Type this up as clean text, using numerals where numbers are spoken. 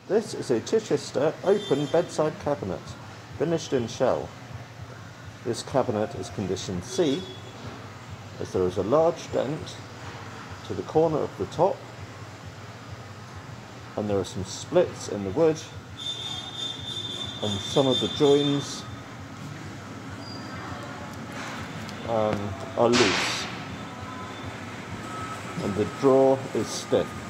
This is a Chichester open bedside cabinet, finished in shell. This cabinet is condition C, as there is a large dent to the corner of the top, and there are some splits in the wood, and some of the joins are loose, and the drawer is stiff.